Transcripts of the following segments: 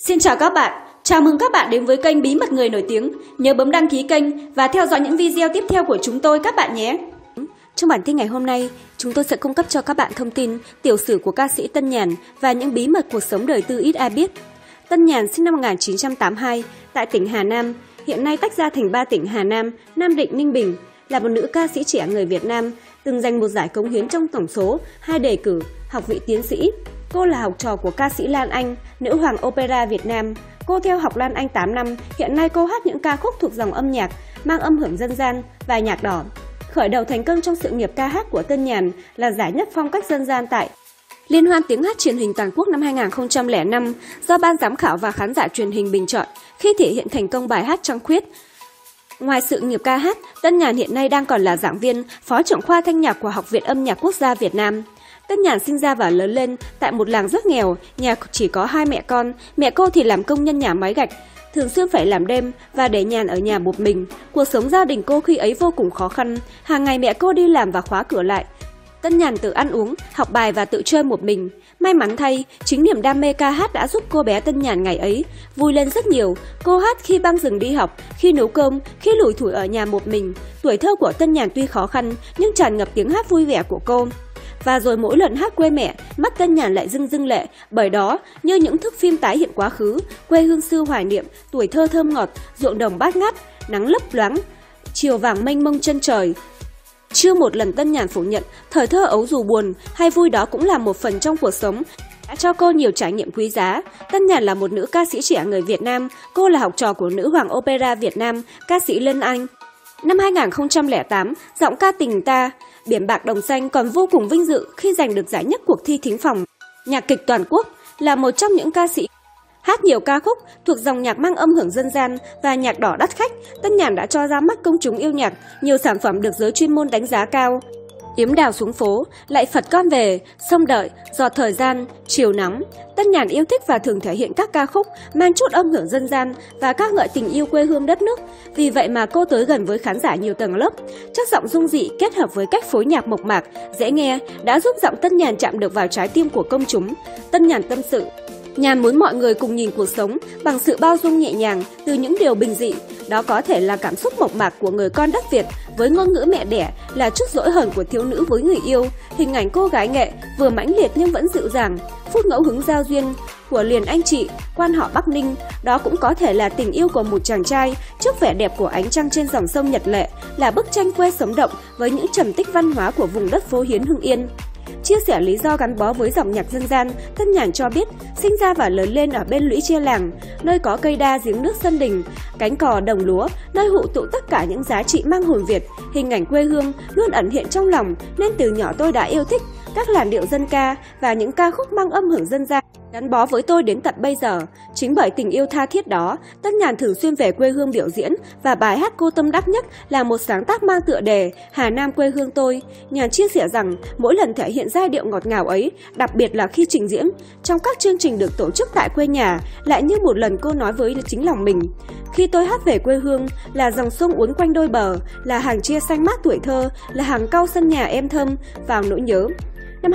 Xin chào các bạn, chào mừng các bạn đến với kênh Bí mật người nổi tiếng. Nhớ bấm đăng ký kênh và theo dõi những video tiếp theo của chúng tôi các bạn nhé. Trong bản tin ngày hôm nay, chúng tôi sẽ cung cấp cho các bạn thông tin tiểu sử của ca sĩ Tân Nhàn và những bí mật cuộc sống đời tư ít ai biết. Tân Nhàn sinh năm 1982 tại tỉnh Hà Nam, hiện nay tách ra thành 3 tỉnh Hà Nam, Nam Định, Ninh Bình, là một nữ ca sĩ trẻ người Việt Nam, từng giành một giải cống hiến trong tổng số 2 đề cử học vị tiến sĩ. Cô là học trò của ca sĩ Lan Anh, nữ hoàng opera Việt Nam. Cô theo học Lan Anh 8 năm, hiện nay cô hát những ca khúc thuộc dòng âm nhạc mang âm hưởng dân gian và nhạc đỏ. Khởi đầu thành công trong sự nghiệp ca hát của Tân Nhàn là giải nhất phong cách dân gian tại Liên hoan tiếng hát truyền hình toàn quốc năm 2005 do ban giám khảo và khán giả truyền hình bình chọn khi thể hiện thành công bài hát Trăng Khuyết. Ngoài sự nghiệp ca hát, Tân Nhàn hiện nay đang còn là giảng viên, phó trưởng khoa thanh nhạc của Học viện Âm nhạc Quốc gia Việt Nam. Tân Nhàn sinh ra và lớn lên tại một làng rất nghèo, nhà chỉ có 2 mẹ con. Mẹ cô thì làm công nhân nhà máy gạch, thường xuyên phải làm đêm và để Nhàn ở nhà một mình. Cuộc sống gia đình cô khi ấy vô cùng khó khăn, hàng ngày mẹ cô đi làm và khóa cửa lại. Tân Nhàn tự ăn uống, học bài và tự chơi một mình. May mắn thay, chính niềm đam mê ca hát đã giúp cô bé Tân Nhàn ngày ấy vui lên rất nhiều. Cô hát khi băng rừng đi học, khi nấu cơm, khi lủi thủi ở nhà một mình. Tuổi thơ của Tân Nhàn tuy khó khăn nhưng tràn ngập tiếng hát vui vẻ của cô. Và rồi mỗi lần hát quê mẹ, mắt Tân Nhàn lại rưng rưng lệ, bởi đó như những thước phim tái hiện quá khứ, quê hương xưa hoài niệm, tuổi thơ thơm ngọt, ruộng đồng bát ngát, nắng lấp loáng, chiều vàng mênh mông chân trời. Chưa một lần Tân Nhàn phủ nhận, thời thơ ấu dù buồn hay vui đó cũng là một phần trong cuộc sống, đã cho cô nhiều trải nghiệm quý giá. Tân Nhàn là một nữ ca sĩ trẻ người Việt Nam, cô là học trò của nữ hoàng opera Việt Nam, ca sĩ Lan Anh. Năm 2008, giọng ca Tình Ta, Biển bạc đồng xanh còn vô cùng vinh dự khi giành được giải nhất cuộc thi thính phòng nhạc kịch toàn quốc, là một trong những ca sĩ hát nhiều ca khúc thuộc dòng nhạc mang âm hưởng dân gian và nhạc đỏ đắt khách. Tân Nhàn đã cho ra mắt công chúng yêu nhạc nhiều sản phẩm được giới chuyên môn đánh giá cao. Yếm đào xuống phố, Lại Phật con về, Sông đợi, Giọt thời gian, Chiều nắng. Tân Nhàn yêu thích và thường thể hiện các ca khúc mang chút âm hưởng dân gian và ca ngợi tình yêu quê hương đất nước. Vì vậy mà cô tới gần với khán giả nhiều tầng lớp. Chất giọng dung dị kết hợp với cách phối nhạc mộc mạc, dễ nghe đã giúp giọng Tân Nhàn chạm được vào trái tim của công chúng. Tân Nhàn tâm sự, Nhàn muốn mọi người cùng nhìn cuộc sống bằng sự bao dung nhẹ nhàng từ những điều bình dị. Đó có thể là cảm xúc mộc mạc của người con đất Việt với ngôn ngữ mẹ đẻ, là chút dỗi hờn của thiếu nữ với người yêu, hình ảnh cô gái nghệ vừa mãnh liệt nhưng vẫn dịu dàng, phút ngẫu hứng giao duyên của liền anh chị, quan họ Bắc Ninh. Đó cũng có thể là tình yêu của một chàng trai trước vẻ đẹp của ánh trăng trên dòng sông Nhật Lệ, là bức tranh quê sống động với những trầm tích văn hóa của vùng đất phố Hiến Hưng Yên. Chia sẻ lý do gắn bó với dòng nhạc dân gian, Tân Nhàn cho biết sinh ra và lớn lên ở bên lũy tre làng, nơi có cây đa giếng nước sân đình, cánh cò đồng lúa, nơi hội tụ tất cả những giá trị mang hồn Việt. Hình ảnh quê hương luôn ẩn hiện trong lòng, nên từ nhỏ tôi đã yêu thích các làn điệu dân ca và những ca khúc mang âm hưởng dân gian gắn bó với tôi đến tận bây giờ. Chính bởi tình yêu tha thiết đó, Tân Nhàn thường xuyên về quê hương biểu diễn, và bài hát cô tâm đắc nhất là một sáng tác mang tựa đề Hà Nam quê hương tôi. Nhàn chia sẻ rằng mỗi lần thể hiện giai điệu ngọt ngào ấy, đặc biệt là khi trình diễn trong các chương trình được tổ chức tại quê nhà, lại như một lần cô nói với chính lòng mình. Khi tôi hát về quê hương, là dòng sông uốn quanh đôi bờ, là hàng chia xanh mát tuổi thơ, là hàng cau sân nhà em thơm vào nỗi nhớ. Năm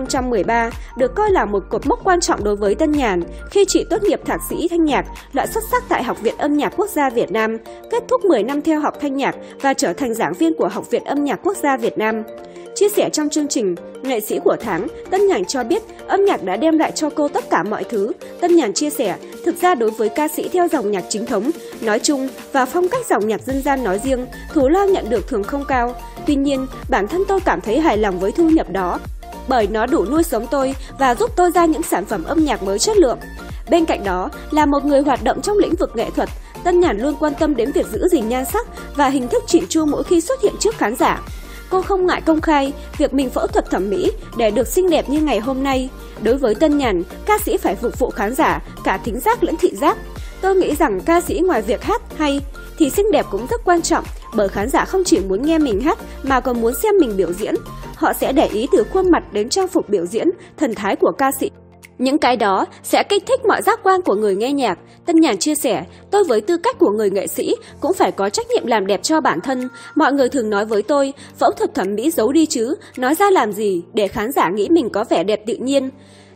2013 được coi là một cột mốc quan trọng đối với Tân Nhàn khi chị tốt nghiệp thạc sĩ thanh nhạc loại xuất sắc tại Học viện Âm nhạc Quốc gia Việt Nam, kết thúc 10 năm theo học thanh nhạc và trở thành giảng viên của Học viện Âm nhạc Quốc gia Việt Nam. Chia sẻ trong chương trình Nghệ sĩ của tháng, Tân Nhàn cho biết âm nhạc đã đem lại cho cô tất cả mọi thứ. Tân Nhàn chia sẻ, thực ra đối với ca sĩ theo dòng nhạc chính thống nói chung và phong cách dòng nhạc dân gian nói riêng, thù lao nhận được thường không cao. Tuy nhiên, bản thân tôi cảm thấy hài lòng với thu nhập đó, bởi nó đủ nuôi sống tôi và giúp tôi ra những sản phẩm âm nhạc mới chất lượng. Bên cạnh đó, là một người hoạt động trong lĩnh vực nghệ thuật, Tân Nhàn luôn quan tâm đến việc giữ gìn nhan sắc và hình thức chỉn chu mỗi khi xuất hiện trước khán giả. Cô không ngại công khai việc mình phẫu thuật thẩm mỹ để được xinh đẹp như ngày hôm nay. Đối với Tân Nhàn, ca sĩ phải phục vụ khán giả cả thính giác lẫn thị giác. Tôi nghĩ rằng ca sĩ ngoài việc hát hay thì xinh đẹp cũng rất quan trọng, bởi khán giả không chỉ muốn nghe mình hát mà còn muốn xem mình biểu diễn. Họ sẽ để ý từ khuôn mặt đến trang phục biểu diễn, thần thái của ca sĩ. Những cái đó sẽ kích thích mọi giác quan của người nghe nhạc. Tân Nhàn chia sẻ, tôi với tư cách của người nghệ sĩ cũng phải có trách nhiệm làm đẹp cho bản thân. Mọi người thường nói với tôi, phẫu thuật thẩm mỹ giấu đi chứ, nói ra làm gì để khán giả nghĩ mình có vẻ đẹp tự nhiên.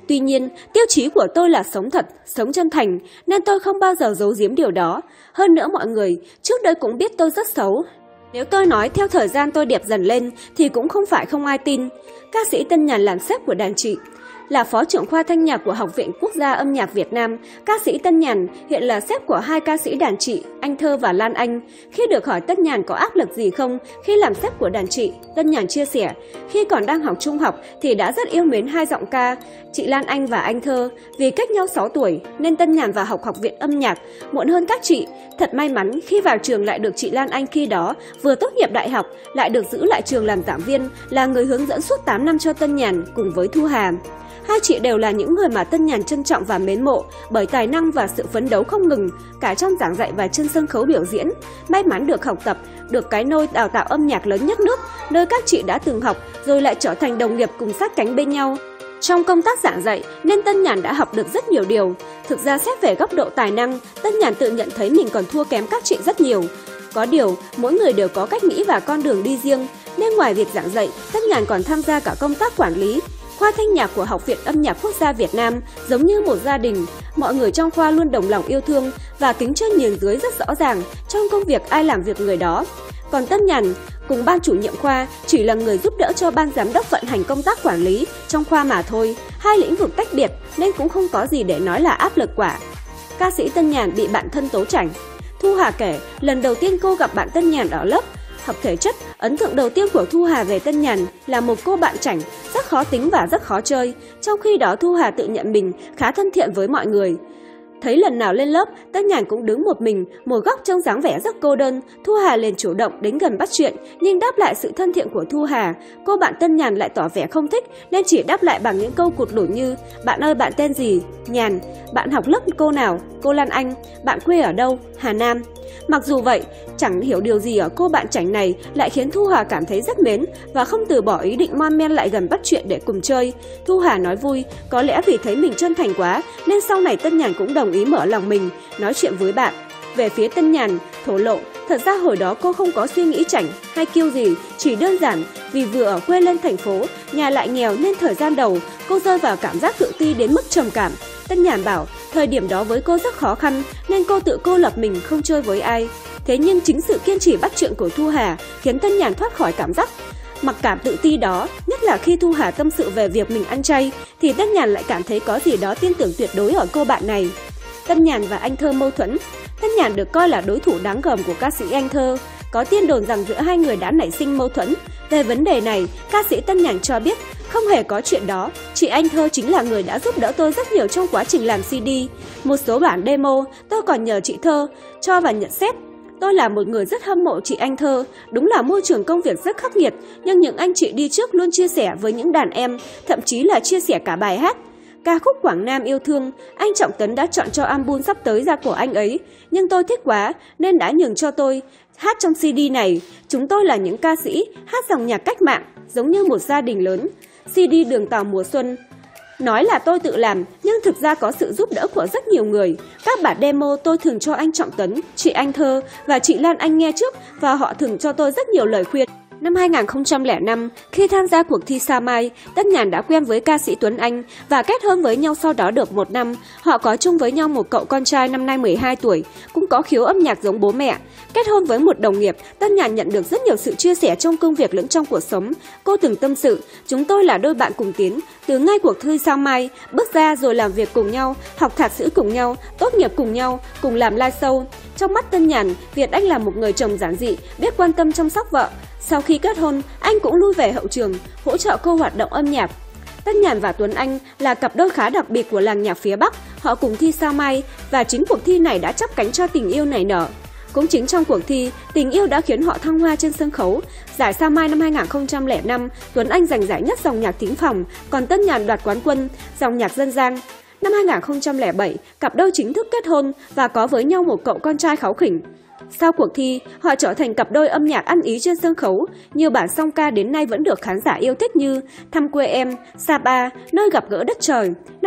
Tuy nhiên, tiêu chí của tôi là sống thật, sống chân thành, nên tôi không bao giờ giấu giếm điều đó. Hơn nữa mọi người, trước đây cũng biết tôi rất xấu. Nếu tôi nói theo thời gian tôi đẹp dần lên thì cũng không phải không ai tin. Ca sĩ Tân Nhàn làm sếp của đàn chị. Là phó trưởng khoa thanh nhạc của Học viện Quốc gia Âm nhạc Việt Nam, ca sĩ Tân Nhàn hiện là sếp của 2 ca sĩ đàn chị, Anh Thơ và Lan Anh. Khi được hỏi Tân Nhàn có áp lực gì không khi làm sếp của đàn chị, Tân Nhàn chia sẻ, khi còn đang học trung học thì đã rất yêu mến 2 giọng ca, chị Lan Anh và Anh Thơ. Vì cách nhau 6 tuổi nên Tân Nhàn vào học viện âm nhạc muộn hơn các chị. Thật may mắn khi vào trường lại được chị Lan Anh khi đó vừa tốt nghiệp đại học, lại được giữ lại trường làm giảng viên, là người hướng dẫn suốt 8 năm cho Tân Nhàn cùng với Thu Hà. Hai chị đều là những người mà Tân Nhàn trân trọng và mến mộ bởi tài năng và sự phấn đấu không ngừng cả trong giảng dạy và trên sân khấu biểu diễn. May mắn được học tập, được cái nôi đào tạo âm nhạc lớn nhất nước, nơi các chị đã từng học rồi lại trở thành đồng nghiệp cùng sát cánh bên nhau. Trong công tác giảng dạy nên Tân Nhàn đã học được rất nhiều điều. Thực ra xét về góc độ tài năng, Tân Nhàn tự nhận thấy mình còn thua kém các chị rất nhiều. Có điều, mỗi người đều có cách nghĩ và con đường đi riêng, nên ngoài việc giảng dạy, Tân Nhàn còn tham gia cả công tác quản lý. Khoa thanh nhạc của Học viện Âm nhạc Quốc gia Việt Nam giống như một gia đình, mọi người trong khoa luôn đồng lòng yêu thương và kính trên nhường dưới rất rõ ràng, trong công việc ai làm việc người đó. Còn Tân Nhàn cùng ban chủ nhiệm khoa chỉ là người giúp đỡ cho ban giám đốc vận hành công tác quản lý trong khoa mà thôi, 2 lĩnh vực tách biệt nên cũng không có gì để nói là áp lực quả. Ca sĩ Tân Nhàn bị bạn thân tố chảnh. Thu Hà kể, lần đầu tiên cô gặp bạn Tân Nhàn ở lớp học thể chất, ấn tượng đầu tiên của Thu Hà về Tân Nhàn là một cô bạn chảnh, rất khó tính và rất khó chơi. Trong khi đó Thu Hà tự nhận mình khá thân thiện với mọi người. Thấy lần nào lên lớp, Tân Nhàn cũng đứng một mình, một góc trong dáng vẻ rất cô đơn. Thu Hà liền chủ động đến gần bắt chuyện, nhưng đáp lại sự thân thiện của Thu Hà, cô bạn Tân Nhàn lại tỏ vẻ không thích nên chỉ đáp lại bằng những câu cụt lủn như: "Bạn ơi, bạn tên gì?", "Nhàn", "Bạn học lớp cô nào?", "Cô Lan Anh", "Bạn quê ở đâu?", "Hà Nam". Mặc dù vậy, chẳng hiểu điều gì ở cô bạn chảnh này lại khiến Thu Hà cảm thấy rất mến và không từ bỏ ý định mon men lại gần bắt chuyện để cùng chơi. Thu Hà nói vui, có lẽ vì thấy mình chân thành quá nên sau này Tân Nhàn cũng đồng ý mở lòng mình, nói chuyện với bạn. Về phía Tân Nhàn, thổ lộ, thật ra hồi đó cô không có suy nghĩ chảnh hay kiêu gì, chỉ đơn giản vì vừa ở quê lên thành phố, nhà lại nghèo nên thời gian đầu cô rơi vào cảm giác tự ti đến mức trầm cảm. Tân Nhàn bảo thời điểm đó với cô rất khó khăn nên cô tự cô lập mình không chơi với ai. Thế nhưng chính sự kiên trì bắt chuyện của Thu Hà khiến Tân Nhàn thoát khỏi cảm giác mặc cảm tự ti đó, nhất là khi Thu Hà tâm sự về việc mình ăn chay thì Tân Nhàn lại cảm thấy có gì đó tin tưởng tuyệt đối ở cô bạn này. Tân Nhàn và Anh Thơ mâu thuẫn. Tân Nhàn được coi là đối thủ đáng gờm của ca sĩ Anh Thơ. Có tin đồn rằng giữa hai người đã nảy sinh mâu thuẫn. Về vấn đề này, ca sĩ Tân Nhàn cho biết không hề có chuyện đó. Chị Anh Thơ chính là người đã giúp đỡ tôi rất nhiều trong quá trình làm CD. Một số bản demo tôi còn nhờ chị Thơ cho và nhận xét. Tôi là một người rất hâm mộ chị Anh Thơ. Đúng là môi trường công việc rất khắc nghiệt, nhưng những anh chị đi trước luôn chia sẻ với những đàn em, thậm chí là chia sẻ cả bài hát. Ca khúc Quảng Nam yêu thương, anh Trọng Tấn đã chọn cho album sắp tới ra của anh ấy, nhưng tôi thích quá nên đã nhường cho tôi hát trong CD này. Chúng tôi là những ca sĩ hát dòng nhạc cách mạng, giống như một gia đình lớn. CD Đường Tàu Mùa Xuân. Nói là tôi tự làm, nhưng thực ra có sự giúp đỡ của rất nhiều người. Các bản demo tôi thường cho anh Trọng Tấn, chị Anh Thơ và chị Lan Anh nghe trước và họ thường cho tôi rất nhiều lời khuyên. Năm 2005, khi tham gia cuộc thi Sao Mai, Tân Nhàn đã quen với ca sĩ Tuấn Anh và kết hôn với nhau sau đó được 1 năm. Họ có chung với nhau một cậu con trai năm nay 12 tuổi, cũng có khiếu âm nhạc giống bố mẹ. Kết hôn với một đồng nghiệp, Tân Nhàn nhận được rất nhiều sự chia sẻ trong công việc lẫn trong cuộc sống. Cô từng tâm sự, chúng tôi là đôi bạn cùng tiến, từ ngay cuộc thi Sao Mai, bước ra rồi làm việc cùng nhau, học thạc sĩ cùng nhau, tốt nghiệp cùng nhau, cùng làm live show. Trong mắt Tân Nhàn, Việt Anh là một người chồng giản dị, biết quan tâm chăm sóc vợ. Sau khi kết hôn, anh cũng lui về hậu trường, hỗ trợ cô hoạt động âm nhạc. Tân Nhàn và Tuấn Anh là cặp đôi khá đặc biệt của làng nhạc phía Bắc, họ cùng thi Sao Mai và chính cuộc thi này đã chắp cánh cho tình yêu nảy nở. Cũng chính trong cuộc thi, tình yêu đã khiến họ thăng hoa trên sân khấu. Giải Sao Mai năm 2005, Tuấn Anh giành giải nhất dòng nhạc thính phòng, còn Tân Nhàn đoạt quán quân dòng nhạc dân gian. Năm 2007, cặp đôi chính thức kết hôn và có với nhau một cậu con trai kháu khỉnh. Sau cuộc thi, họ trở thành cặp đôi âm nhạc ăn ý trên sân khấu. Nhiều bản song ca đến nay vẫn được khán giả yêu thích như Thăm Quê Em, Sapa, Nơi Gặp Gỡ Đất Trời. Năm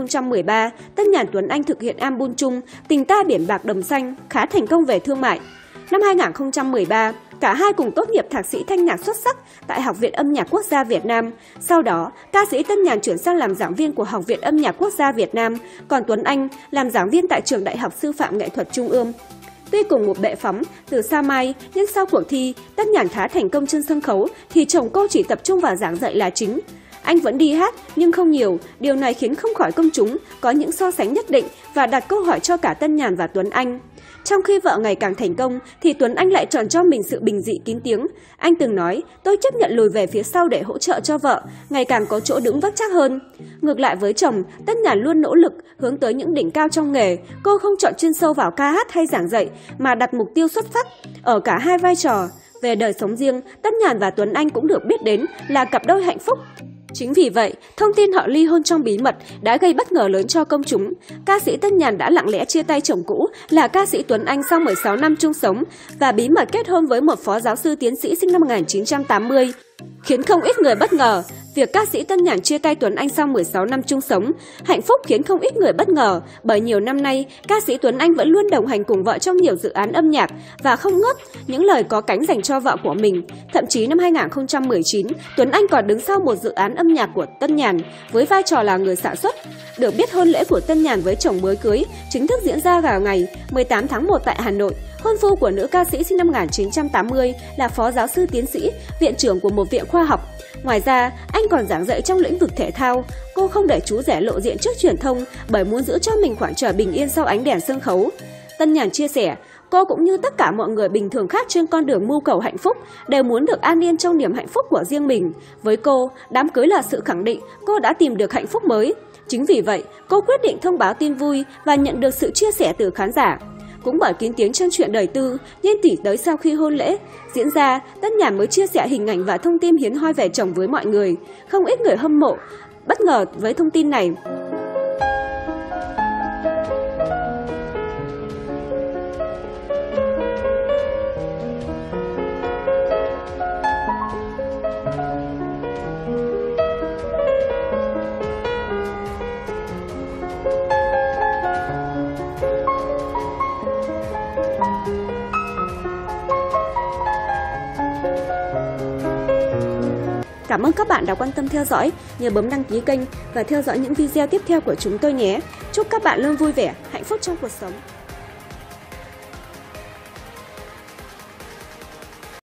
2013, Tân Nhàn Tuấn Anh thực hiện album chung Tình Ta Biển Bạc Đầm Xanh, khá thành công về thương mại. Năm 2013, Cả hai cùng tốt nghiệp thạc sĩ thanh nhạc xuất sắc tại Học viện Âm nhạc Quốc gia Việt Nam. Sau đó, ca sĩ Tân Nhàn chuyển sang làm giảng viên của Học viện Âm nhạc Quốc gia Việt Nam, còn Tuấn Anh làm giảng viên tại Trường Đại học Sư phạm Nghệ thuật Trung ương. Tuy cùng một bệ phóng từ Sa Mai, nhưng sau cuộc thi, Tân Nhàn khá thành công trên sân khấu thì chồng cô chỉ tập trung vào giảng dạy là chính. Anh vẫn đi hát nhưng không nhiều, điều này khiến không khỏi công chúng có những so sánh nhất định và đặt câu hỏi cho cả Tân Nhàn và Tuấn Anh. Trong khi vợ ngày càng thành công thì Tuấn Anh lại chọn cho mình sự bình dị kín tiếng. Anh từng nói, tôi chấp nhận lùi về phía sau để hỗ trợ cho vợ, ngày càng có chỗ đứng vững chắc hơn. Ngược lại với chồng, Tân Nhàn luôn nỗ lực hướng tới những đỉnh cao trong nghề. Cô không chọn chuyên sâu vào ca hát hay giảng dạy mà đặt mục tiêu xuất sắc ở cả hai vai trò. Về đời sống riêng, Tân Nhàn và Tuấn Anh cũng được biết đến là cặp đôi hạnh phúc. Chính vì vậy, thông tin họ ly hôn trong bí mật đã gây bất ngờ lớn cho công chúng. Ca sĩ Tân Nhàn đã lặng lẽ chia tay chồng cũ là ca sĩ Tuấn Anh sau 16 năm chung sống và bí mật kết hôn với một phó giáo sư tiến sĩ sinh năm 1980. Khiến không ít người bất ngờ, việc ca sĩ Tân Nhàn chia tay Tuấn Anh sau 16 năm chung sống, hạnh phúc khiến không ít người bất ngờ bởi nhiều năm nay, ca sĩ Tuấn Anh vẫn luôn đồng hành cùng vợ trong nhiều dự án âm nhạc và không ngớt những lời có cánh dành cho vợ của mình. Thậm chí năm 2019, Tuấn Anh còn đứng sau một dự án âm nhạc của Tân Nhàn với vai trò là người sản xuất. Được biết hôn lễ của Tân Nhàn với chồng mới cưới chính thức diễn ra vào ngày 18 tháng 1 tại Hà Nội. Hôn phu của nữ ca sĩ sinh năm 1980 là phó giáo sư tiến sĩ, viện trưởng của một viện khoa học. Ngoài ra, anh còn giảng dạy trong lĩnh vực thể thao. Cô không để chú rể lộ diện trước truyền thông bởi muốn giữ cho mình khoảng trời bình yên sau ánh đèn sân khấu. Tân Nhàn chia sẻ, cô cũng như tất cả mọi người bình thường khác trên con đường mưu cầu hạnh phúc đều muốn được an yên trong niềm hạnh phúc của riêng mình. Với cô, đám cưới là sự khẳng định cô đã tìm được hạnh phúc mới. Chính vì vậy, cô quyết định thông báo tin vui và nhận được sự chia sẻ từ khán giả. Cũng bởi kín tiếng trong chuyện đời tư, nên tỉ tới sau khi hôn lễ diễn ra, Tân Nhàn mới chia sẻ hình ảnh và thông tin hiếm hoi về chồng với mọi người. Không ít người hâm mộ, bất ngờ với thông tin này. Cảm ơn các bạn đã quan tâm theo dõi, nhớ bấm đăng ký kênh và theo dõi những video tiếp theo của chúng tôi nhé. Chúc các bạn luôn vui vẻ, hạnh phúc trong cuộc sống.